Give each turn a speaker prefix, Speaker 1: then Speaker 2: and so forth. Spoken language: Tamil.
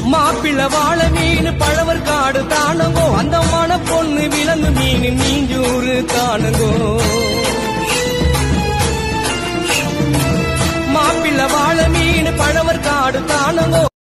Speaker 1: மாப்பிள்ளை வாழை மீன் பழவர் காடு தானுங்கோ அந்த மன பொண்ணு விலங்கு மீன் மீஞ்சூறு தானுங்கோ மாப்பிள்ளை வாழை மீன் பழவர் காடு தானுங்கோ